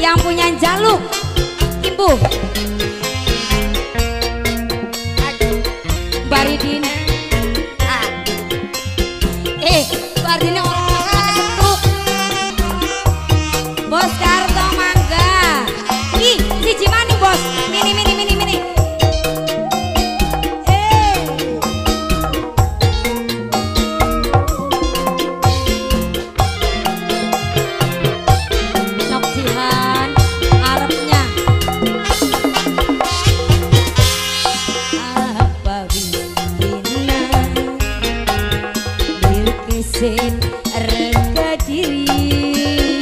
yang punya jaluk Imbu Baridin Baridin orang setruk Bos Karto mangga ih si Cimani bos mini rega diri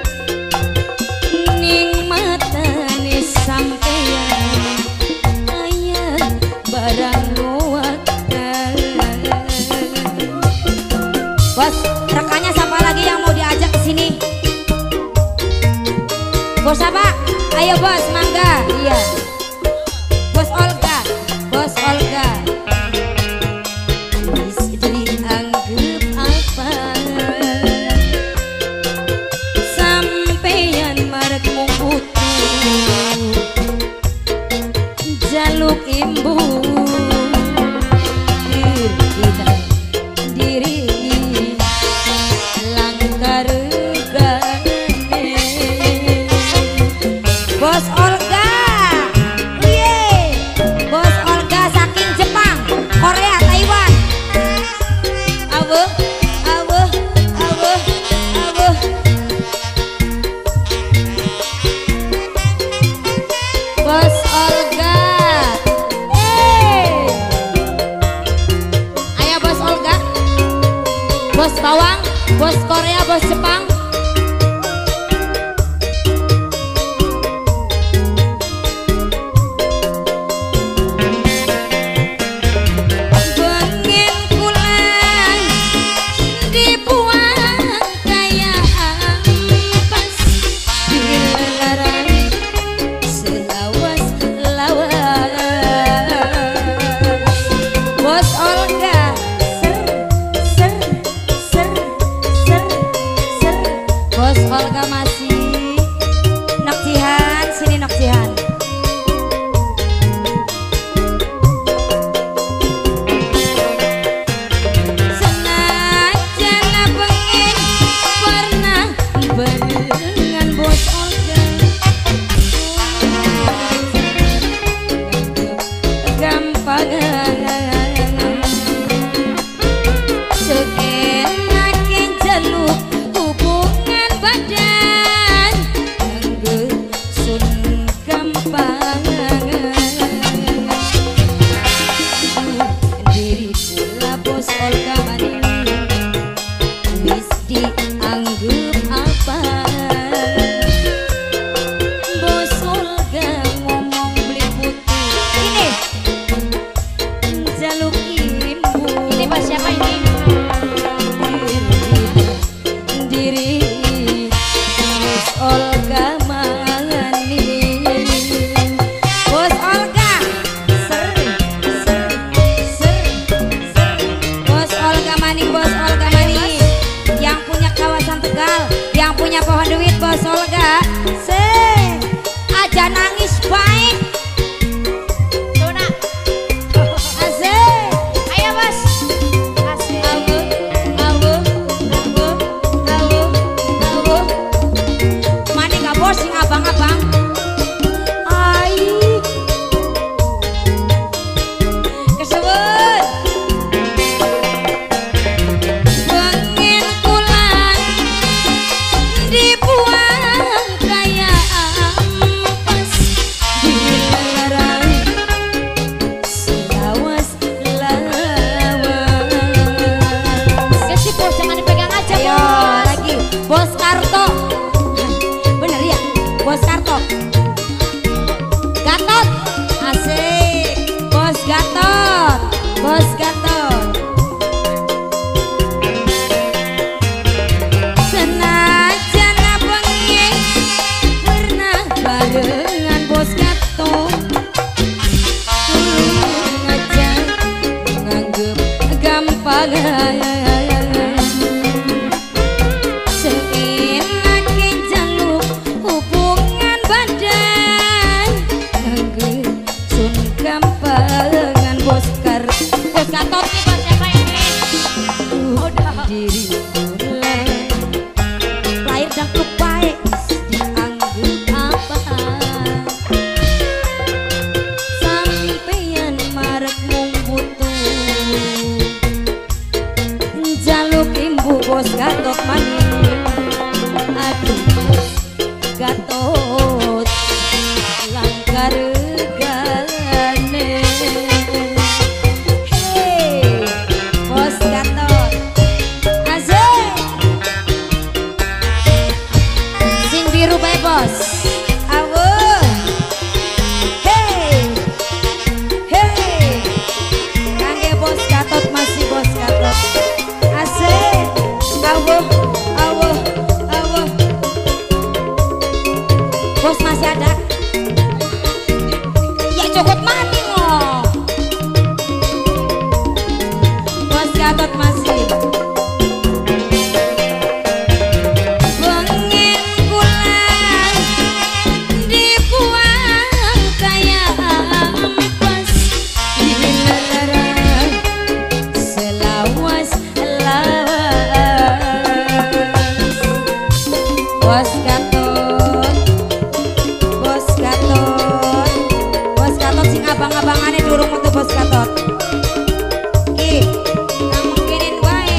ning matane sampeyan ayah barang luwak bos rekannya siapa lagi yang mau diajak ke sini bos apa ayo bos mangga iya bos Olga jaluk imbu diri langkar gane bos Olga ye bos Olga saking Jepang Korea Taiwan aweh bos Olga bos bawang, bos Korea, bos Jepang pengen pulang dibuang kayak ampas dilarang selawas bos Olga bos Olga masih Nokjihan sini Nokjihan senajan pengen pernah barengan bos Olga gampang seenake jaluk hubungan badan sun gampang diri pula bos Olga maning wis dianggap apa bos Olga ngomong beli putih ini jaluk imbu ini bos siapa ini diri bos Olga mani bos Olga bos Olga maning yang punya kawasan Tegal yang punya pohon duit bos Olga aja nangis baik Tuna asik ayo bos asik awu maning gak bos bos. Awuh. Hey. Hey. Kangge bos Gatot masih bos Gatot. Asik. Awuh, awuh, awuh. Bos masih ada. Ya cukup mati loh. Bos Gatot masih. Bos Gatot sing abang-abangane durung metu Bos Gatot. Ih, kamu mungkinin wae.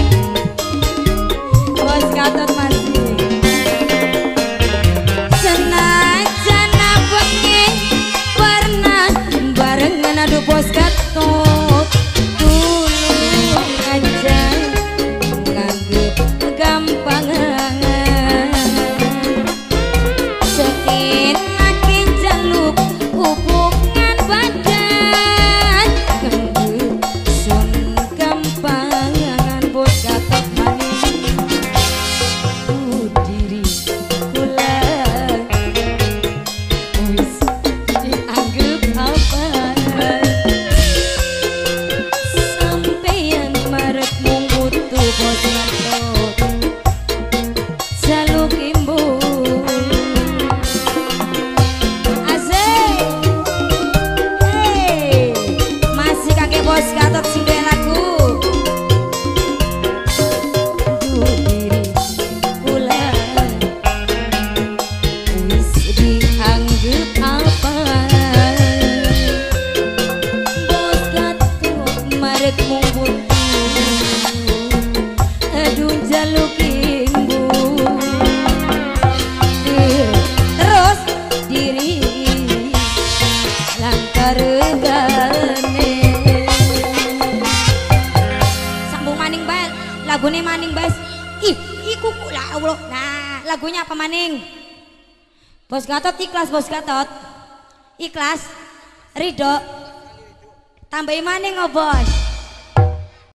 Bos Gatot masih. Senajan bengi pernah barengan aduh Bos Gatot. Tulung aja nganggep gampang. Hubungan badan kembali sun gampangan Bos Gatot manis diri kula wis dianggap apa sampeyan marep mung butuh Bos Gatot jaluk imbu. Bos Gatot sing duwe lagu. Duh diri kula wis dianggep apa. Bos Gatot marek mung butuh aduh jaluk imbu. Terus diri langkar gane. Lagunya maning Bas. Iku lah Allah. Nah, lagunya apa maning? Bos Gatot ikhlas Bos Gatot. Ikhlas. Ridho. Tambahin maning oh Bos.